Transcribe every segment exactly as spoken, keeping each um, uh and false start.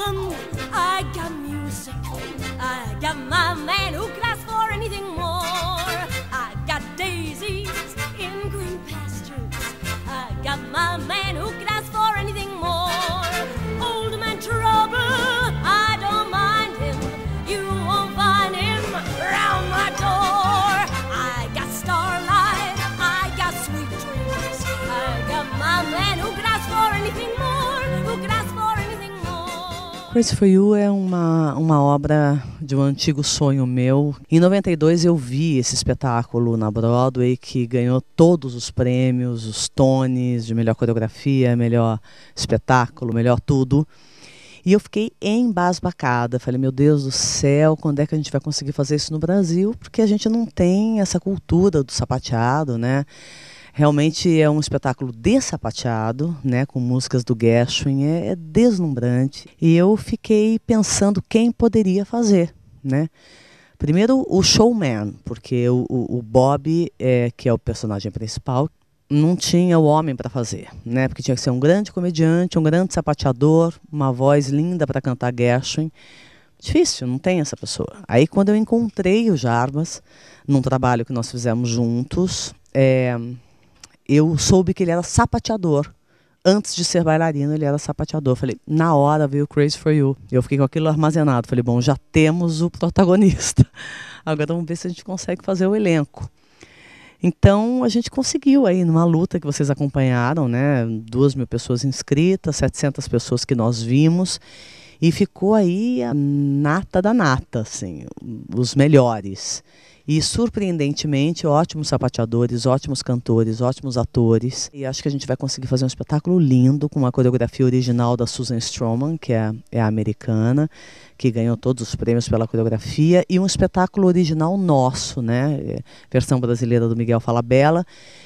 rhythm, I got music, I got my man who could ask for anything more. I got daisies in green pastures, I got my man who could ask for anything more. Old man trouble, I don't mind him, you won't find him round my door. I got starlight, I got sweet dreams, I got my man who could ask for anything more, who could ask for anything more. Crazy for You é uma, uma obra de um antigo sonho meu. Em noventa e dois eu vi esse espetáculo na Broadway que ganhou todos os prêmios, os Tonys de melhor coreografia, melhor espetáculo, melhor tudo. E eu fiquei embasbacada, falei, meu Deus do céu, quando é que a gente vai conseguir fazer isso no Brasil? Porque a gente não tem essa cultura do sapateado, né? Realmente é um espetáculo dessapateado, né, com músicas do Gershwin, é, é deslumbrante. E eu fiquei pensando quem poderia fazer, né? Primeiro o showman, porque o, o, o Bob, é, que é o personagem principal, não tinha o homem para fazer, né? Porque tinha que ser um grande comediante, um grande sapateador, uma voz linda para cantar Gershwin. Difícil, não tem essa pessoa. Aí quando eu encontrei o Jarbas, num trabalho que nós fizemos juntos, é, eu soube que ele era sapateador. Antes de ser bailarino, ele era sapateador. Falei, na hora veio Crazy for You. Eu fiquei com aquilo armazenado. Falei, bom, já temos o protagonista. Agora vamos ver se a gente consegue fazer o elenco. Então a gente conseguiu aí numa luta que vocês acompanharam, né? Duas mil pessoas inscritas, setecentas pessoas que nós vimos. E ficou aí a nata da nata, assim, os melhores. E, surpreendentemente, ótimos sapateadores, ótimos cantores, ótimos atores. E acho que a gente vai conseguir fazer um espetáculo lindo, com uma coreografia original da Susan Stroman, que é, é a americana, que ganhou todos os prêmios pela coreografia, e um espetáculo original nosso, né? Versão brasileira do Miguel Falabella.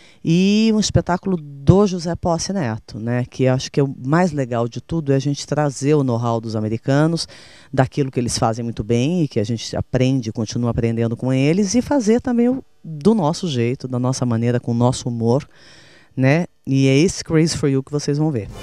E um espetáculo do José Posse Neto, né? Que acho que é o mais legal de tudo é a gente trazer o know-how dos americanos, daquilo que eles fazem muito bem e que a gente aprende, continua aprendendo com eles, e fazer também o, do nosso jeito, da nossa maneira, com o nosso humor, né? E é esse Crazy for You que vocês vão ver.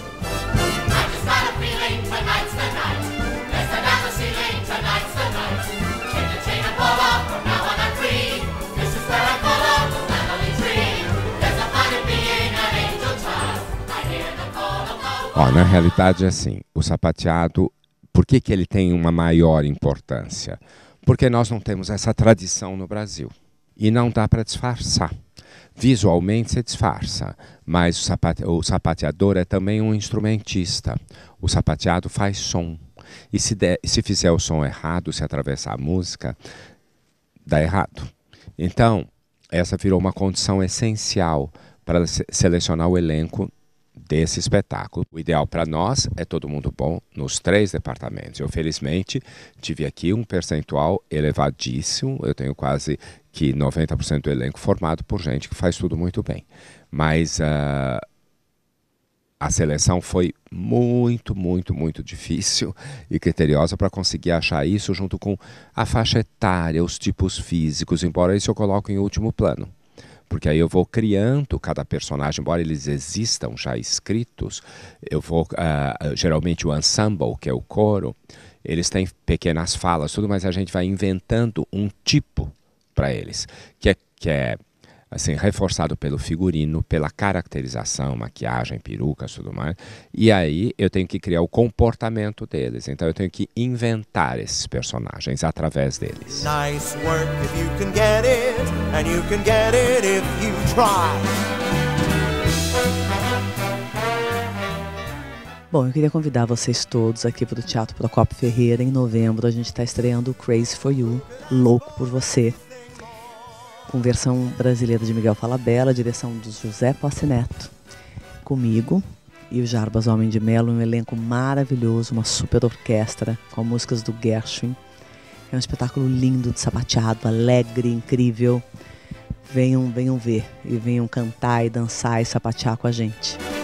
Ó, na realidade, assim, o sapateado, por que que ele tem uma maior importância? Porque nós não temos essa tradição no Brasil. E não dá para disfarçar. Visualmente se disfarça, mas o, sapate, o sapateador é também um instrumentista. O sapateado faz som. E se, der, se fizer o som errado, se atravessar a música, dá errado. Então, essa virou uma condição essencial para se, selecionar o elenco desse espetáculo. O ideal para nós é todo mundo bom nos três departamentos. Eu, felizmente, tive aqui um percentual elevadíssimo. Eu tenho quase que noventa por cento do elenco formado por gente que faz tudo muito bem. Mas uh, a seleção foi muito, muito, muito difícil e criteriosa para conseguir achar isso junto com a faixa etária, os tipos físicos, embora isso eu coloco em último plano. Porque aí eu vou criando cada personagem, embora eles existam já escritos, eu vou, uh, geralmente o ensemble, que é o coro, eles têm pequenas falas, tudo, mas a gente vai inventando um tipo para eles, que é, que é assim, reforçado pelo figurino, pela caracterização, maquiagem, perucas, tudo mais. E aí eu tenho que criar o comportamento deles. Então eu tenho que inventar esses personagens através deles. Nice work if you can get it, and you can get it if you try. Bom, eu queria convidar vocês todos aqui para o Teatro Procópio Ferreira. Em novembro a gente está estreando o Crazy for You, Louco por Você, com versão brasileira de Miguel Falabella, direção do José Posse Neto, comigo e o Jarbas Homem de Melo, um elenco maravilhoso, uma super orquestra com músicas do Gershwin. É um espetáculo lindo, de sapateado, alegre, incrível. Venham, venham ver e venham cantar e dançar e sapatear com a gente.